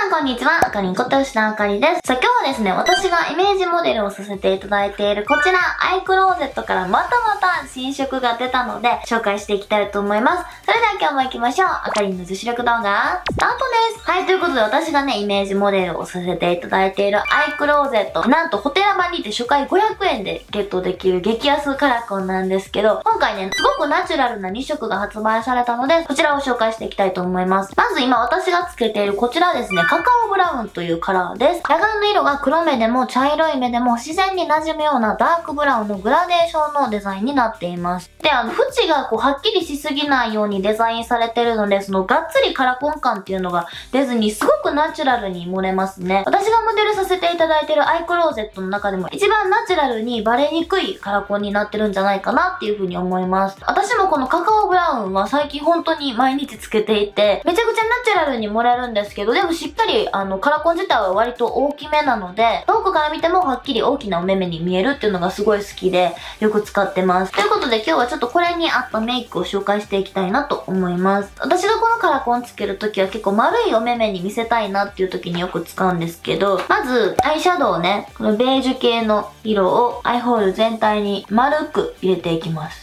さんこんにちは、あかりんこと吉田あかりです。さあ今日はですね、私がイメージモデルをさせていただいているこちら、アイクローゼットからまた新色が出たので、紹介していきたいと思います。それでは今日も行きましょう。あかりんの女子力動画、スタートです。はい、ということで私がね、イメージモデルをさせていただいているアイクローゼット、なんとホテラ版にて初回500円でゲットできる激安カラコンなんですけど、今回ね、すごくナチュラルな2色が発売されたので、こちらを紹介していきたいと思います。まず今私がつけているこちらですね、カカオブラウンというカラーです。裸眼の色が黒目でも茶色い目でも自然に馴染むようなダークブラウンのグラデーションのデザインになっています。で、縁がこうはっきりしすぎないようにデザインされてるので、そのがっつりカラコン感っていうのが出ずにすごくナチュラルに盛れますね。私がモデルさせていただいているアイクローゼットの中でも一番ナチュラルにバレにくいカラコンになってるんじゃないかなっていう風に思います。私もこのカカオブラウンは最近本当に毎日つけていて、めちゃくちゃナチュラルに盛れるんですけど、でもしっかりカラコン自体は割と大きめなので、遠くから見てもはっきり大きなお目目に見えるっていうのがすごい好きで、よく使ってます。ということで今日はちょっとこれに合ったメイクを紹介していきたいなと思います。私がこのカラコンつけるときは結構丸いお目目に見せたいなっていう時によく使うんですけど、まずアイシャドウね、このベージュ系の色をアイホール全体に丸く入れていきます。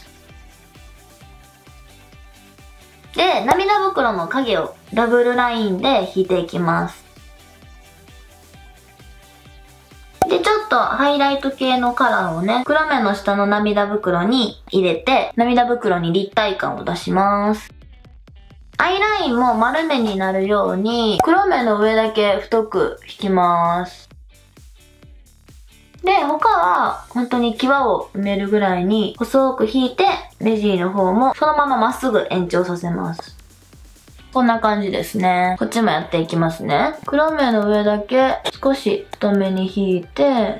で、涙袋の影をダブルラインで引いていきます。で、ちょっとハイライト系のカラーをね、黒目の下の涙袋に入れて、涙袋に立体感を出します。アイラインも丸目になるように、黒目の上だけ太く引きます。で、他は本当に際を埋めるぐらいに細く引いて、目尻の方もそのまままっすぐ延長させます。こんな感じですね。こっちもやっていきますね。黒目の上だけ少し太めに引いて、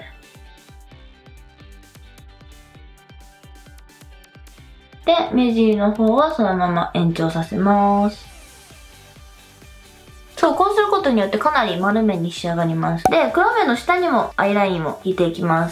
で、目尻の方はそのまま延長させます。そう、こうすることによってかなり丸めに仕上がります。で、黒目の下にもアイラインを引いていきます。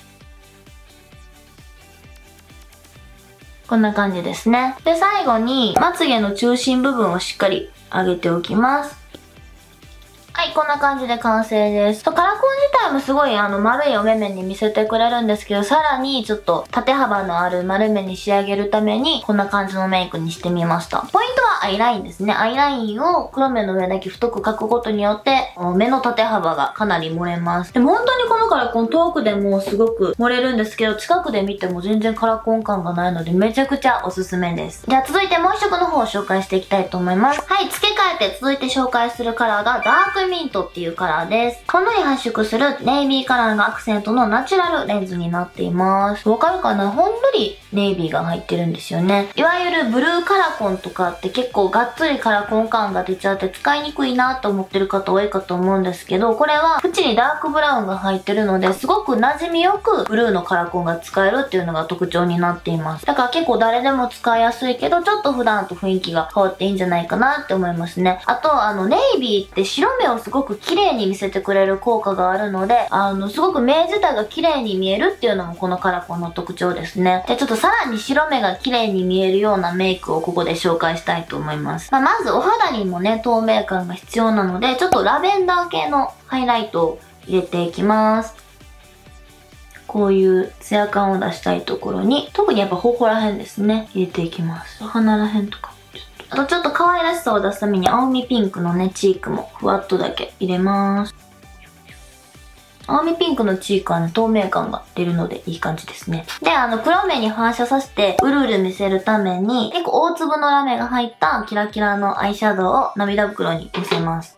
こんな感じですね。で、最後にまつげの中心部分をしっかり上げておきます。はい、こんな感じで完成です。カラコン自体もすごい丸いお目目に見せてくれるんですけど、さらにちょっと縦幅のある丸目に仕上げるために、こんな感じのメイクにしてみました。ポイントはアイラインですね。アイラインを黒目の上だけ太く描くことによって、目の縦幅がかなり盛れます。でも本当にこのカラコン遠くでもすごく盛れるんですけど、近くで見ても全然カラコン感がないので、めちゃくちゃおすすめです。じゃあ続いてもう一色の方を紹介していきたいと思います。はい、付け替えて続いて紹介するカラーがダークミントっていうカラーです。ほんのり発色するネイビーカラーがアクセントのナチュラルレンズになっています。わかるかな？ほんのりネイビーが入ってるんですよね。いわゆるブルーカラコンとかって結構がっつりカラコン感が出ちゃって使いにくいなと思ってる方多いかと思うんですけど、これは縁にダークブラウンが入ってるのですごく馴染みよくブルーのカラコンが使えるっていうのが特徴になっています。だから結構誰でも使いやすいけど、ちょっと普段と雰囲気が変わっていいんじゃないかなって思いますね。あとネイビーって白目をすごく綺麗に見せてくれる効果があるので、すごく目自体が綺麗に見えるっていうのもこのカラコンの特徴ですね。で、ちょっとさらに白目が綺麗に見えるようなメイクをここで紹介したいと思います。まずお肌にもね、透明感が必要なので、ちょっとラベンダー系のハイライトを入れていきます。こういうツヤ感を出したいところに、特にやっぱ頬ら辺ですね、入れていきます。鼻ら辺とか。あとちょっと可愛らしさを出すために青みピンクのね、チークもふわっとだけ入れます。青みピンクのチークはね、透明感が出るのでいい感じですね。で、黒目に反射させて、うるうる見せるために、結構大粒のラメが入ったキラキラのアイシャドウを涙袋にのせます。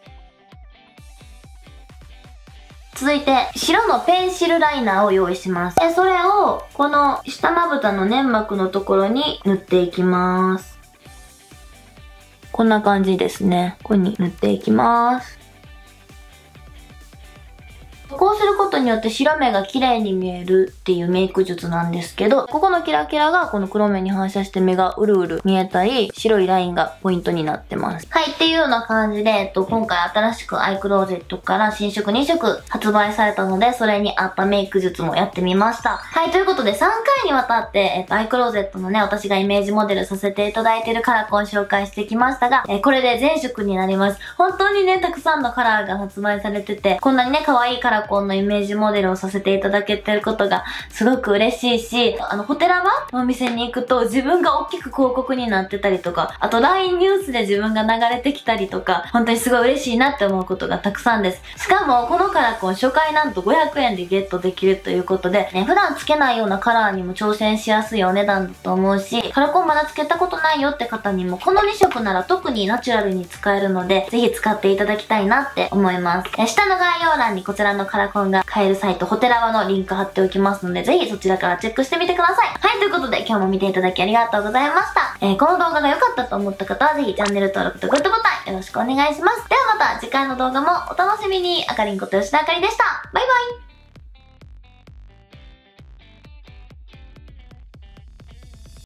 続いて、白のペンシルライナーを用意します。で、それを、この下まぶたの粘膜のところに塗っていきます。こんな感じですね。ここに塗っていきます。 こうすることによって白目が綺麗に見えるっていうメイク術なんですけど、ここのキラキラがこの黒目に反射して目がうるうる見えたり、白いラインがポイントになってます。はい、っていうような感じで、今回新しくアイクローゼットから新色2色発売されたので、それに合ったメイク術もやってみました。はい、ということで3回にわたって、アイクローゼットのね、私がイメージモデルさせていただいているカラコン紹介してきましたが、これで全色になります。本当にね、たくさんのカラーが発売されてて、こんなにね、可愛いカラコンのイメージモデルをさせていただけてることがすごく嬉しいし、ホテラバのお店に行くと自分が大きく広告になってたりとか、あと LINE ニュースで自分が流れてきたりとか、本当にすごい嬉しいなって思うことがたくさんです。しかも、このカラコン初回なんと500円でゲットできるということで、ね、普段つけないようなカラーにも挑戦しやすいお値段だと思うし、カラコンまだつけたことないよって方にも、この2色なら特にナチュラルに使えるので、ぜひ使っていただきたいなって思います。下の概要欄にこちらのカラコンが買えるサイト、ホテラバのリンク貼っておきますので、ぜひそちらからチェックしてみてください。はい、ということで今日も見ていただきありがとうございました。この動画が良かったと思った方は、ぜひチャンネル登録とグッドボタンよろしくお願いします。ではまた次回の動画もお楽しみに。あかりんこと吉田あかりでした。バイバイ。